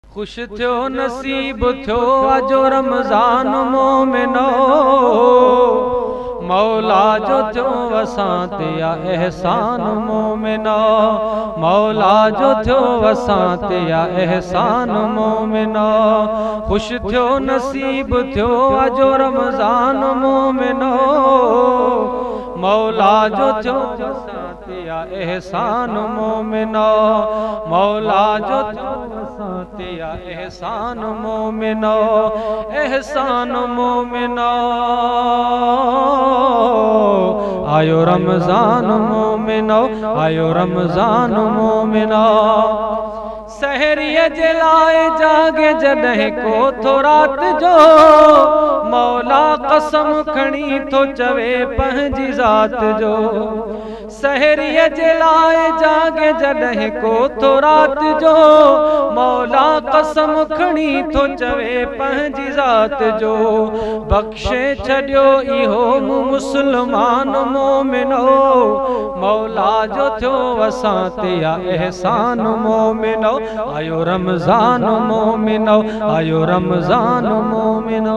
खुश थियो नसीब थियो अजो रमज़ान मोमिनो, मौला जो थियो असां ते या एहसान मोमिनो, मौला जो थियो असां ते या एहसान मोमिनो। खुश थियो नसीब थियो अजो रमज़ान मोमिनो, मौला जो थियो असां ते या एहसान मोमिनो, मौला जो थियो असां ते या एहसान मोमिनो, एहसान मोमिनो। आयो रमज़ान मोमिनो, आयो रमज़ान मोमिनो। सहरीअ जे लाइ जागे जॾहिं को थो रात जो, मौला कसम खणी थो चवे पंहिंजी ज़ात जो। सहरीअ जे लाइ जागे जॾहिं को थो रात जो, मौला कसम खणी थो चवे पंहिंजी ज़ात जो। बख़्शे छॾियो इहो मुस्लमान मोमिनो, मौला जो थियो असां ते या एहसान मोमिनो। आयो रमज़ान मोमिनो, आयो रमज़ान मोमिनो।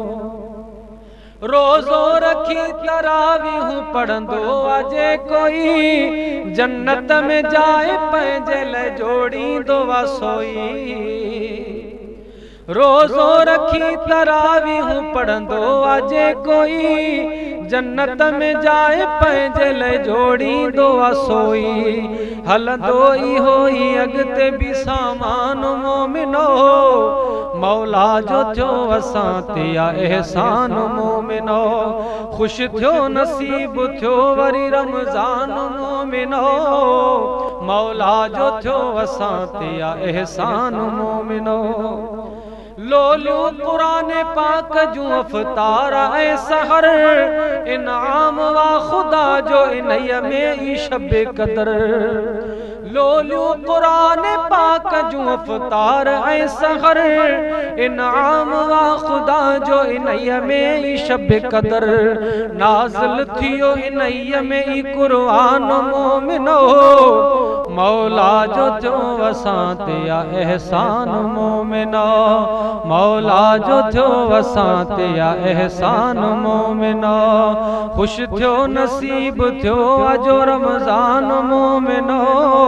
रोज़ो रखी तरावीहूं पढ़ंदो अजे कोई, जन्नत में जाए पंहिंजे लाइ जोड़ींदो आ सोई। रोज़ो रखी तरावीहूं पढ़ंदो अजे कोई, जन्नत में जाए पंहिंजे लाइ जोड़ींदो आ सोई। हलंदो इहो ई अॻिते बि सामान मोमिनो, मौला जो थियो असां ते या एहसान मोमिनो। खुश थियो नसीब थियो वरी रमज़ान मोमिनो, मौला जो थियो असां ते या एहसान मोमिनो। लोलियूं क़ुरान पाक जूं अफ़तार ऐं सहर, इनाम वा ख़ुदा जो इन्हीअ में ई शब क़दर। लोलियूं क़ुरान पाक जूं अफ़तार ऐं सहर, इनाम वा ख़ुदा जो इन्हीअ में ई शब क़दर। नाज़िल थियो इन्हीअ में ई क़ुरान मोमिनो, मौला जो थियो असां ते या एहसान मोमिनो, मौला जो थियो असां ते या एहसान मोमिनो। खुश थियो नसीब थियो अजो रमज़ान मोमिनो,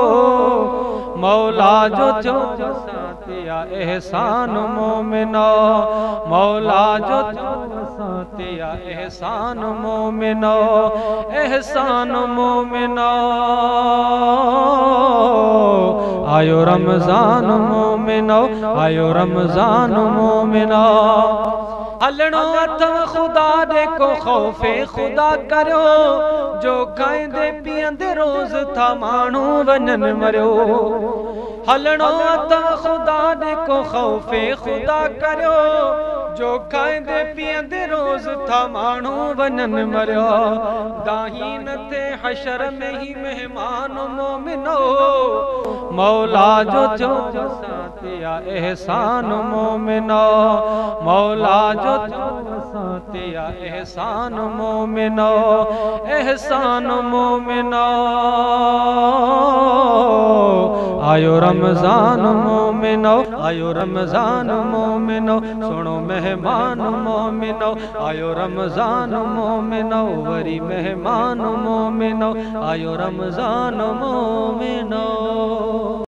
मौला जो थियो असां ते या एहसान मोमिनो, मौला जो थियो असां ते या एहसान मोमिनो, एहसान मोमिनो। आयो रमज़ान मोमिनो, आयो रमज़ान मोमिनो। हलणो अथव ख़ुदा ॾे को ख़ौफ़े ख़ुदा करियो, जो खाईंदे पीअंदे रोज़ था माण्हू वञनि मरियो। हलणो अथव ख़ुदा ॾे को ख़ौफ़े ख़ुदा करियो, जो खाईंदे पीअंदे रोज़ था माण्हू वञनि मरियो। दाही न थे हशर में ही मेहमान मोमिनो, मौला जो थियो असां ते या एहसान मोमिनो, मौला जो थियो असां ते या एहसान मोमिनो, एहसान मोमिनो। आयो रमज़ान मोमिनो, आयो रमज़ान मोमिनो। सुनो मेहमान मोमिनो, आयो रमज़ान मोमिनो। वरी मेहमान मोमिनो, आयो रमज़ान मोमिनो।